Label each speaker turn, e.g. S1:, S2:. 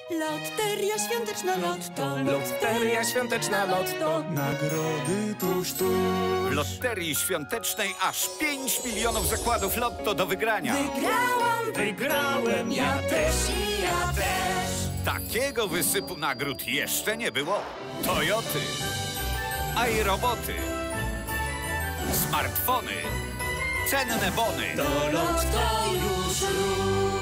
S1: Loteria świąteczna Lotto.
S2: Loteria świąteczna Lotto.
S3: Nagrody tuż, tuż.
S4: W loterii świątecznej aż 5 milionów zakładów Lotto do wygrania.
S2: Wygrałem, ja też i ja też.
S4: Takiego wysypu nagród jeszcze nie było. Toyoty, iRoboty, smartfony, cenne bony.
S2: Do Lotto już rusz.